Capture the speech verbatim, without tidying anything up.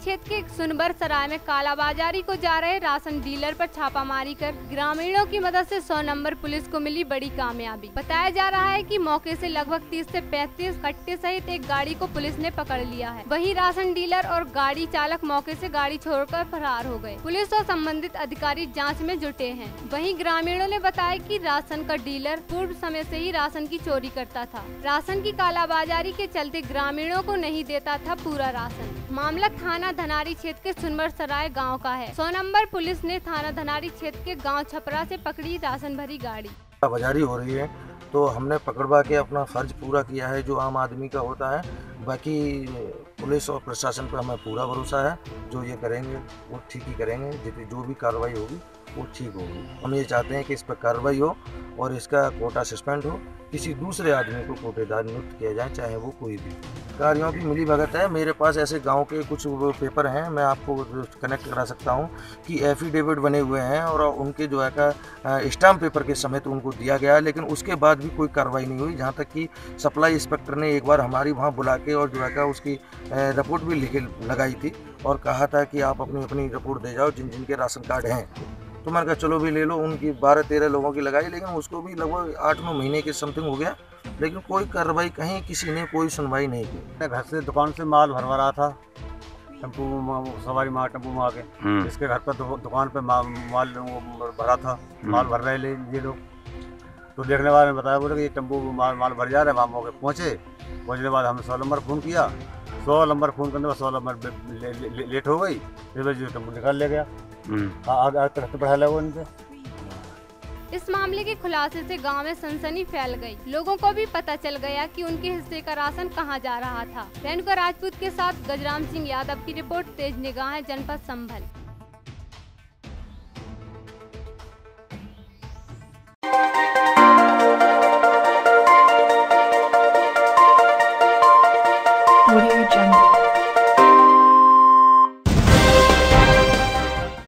क्षेत्र के सुनबर सराय में कालाबाजारी को जा रहे राशन डीलर पर छापामारी कर ग्रामीणों की मदद से सौ नंबर पुलिस को मिली बड़ी कामयाबी। बताया जा रहा है कि मौके से लगभग तीस से पैंतीस कट्टे सहित एक गाड़ी को पुलिस ने पकड़ लिया है। वहीं राशन डीलर और गाड़ी चालक मौके से गाड़ी छोड़कर फरार हो गए। पुलिस और संबंधित अधिकारी जाँच में जुटे हैं। वहीं ग्रामीणों ने बताया कि राशन का डीलर पूर्व समय से ही राशन की चोरी करता था। राशन की कालाबाजारी के चलते ग्रामीणों को नहीं देता था पूरा राशन। मामला थाना धनारी क्षेत्र के सुनबर सराय गाँव का है। सौ नंबर पुलिस ने थाना धनारी क्षेत्र के गाँव छपरा से पकड़ी राशन भरी गाड़ी। बाजारी हो रही है तो हमने पकड़वा के अपना फर्ज पूरा किया है जो आम आदमी का होता है। बाकी पुलिस और प्रशासन पर हमें पूरा भरोसा है, जो ये करेंगे वो ठीक ही करेंगे। जितनी जो भी कार्रवाई होगी वो ठीक होगी। हम ये चाहते हैं कि इस पर कार्रवाई हो और इसका कोटा सस्पेंड हो, किसी दूसरे आदमी को कोटेदार नियुक्त किया जाए, चाहे वो कोई भी। कार्यों की मिली भगत है। मेरे पास ऐसे गांव के कुछ पेपर हैं, मैं आपको कनेक्ट करा सकता हूं कि एफिडेविट बने हुए हैं और उनके जो है का स्टाम्प पेपर के समेत उनको दिया गया है, लेकिन उसके बाद भी कोई कार्रवाई नहीं हुई। जहां तक कि सप्लाई इंस्पेक्टर ने एक बार हमारी वहां बुला के और जो है का उसकी रिपोर्ट भी लिखे लगाई थी और कहा था कि आप अपनी अपनी रिपोर्ट दे जाओ जिन जिनके राशन कार्ड हैं। तो मैंने कहा चलो भी ले लो। उनकी बारह तेरह लोगों की लगाई, लेकिन उसको भी लगभग आठ नौ महीने के समथिंग हो गया, लेकिन कोई कार्रवाई कहीं किसी ने कोई सुनवाई नहीं की। मैं घर से दुकान से माल भरवा रहा था, टेम्पू सवारी मार टेम्पू में आके इसके घर पर दुकान पे मा, माल भरा था। माल भर रहे ये लोग, तो देखने वाले ने बताया बोले कि ये टेम्पू माल माल भर जा रहा है। वहाँ मौके पहुँचे, पहुँचने के बाद हमने सौ नंबर फ़ोन किया। सौ नंबर फ़ोन करने के बाद सौ नंबर ले, ले, ले, लेट हो गई। इस वजह से टेम्पू निकाल ले गया। आगे आगे तक बढ़ा लगा उनसे। इस मामले के खुलासे से गांव में सनसनी फैल गई। लोगों को भी पता चल गया कि उनके हिस्से का राशन कहां जा रहा था। रेणुका राजपूत के साथ गजराम सिंह यादव की रिपोर्ट, तेज निगाहें, जनपद संभल।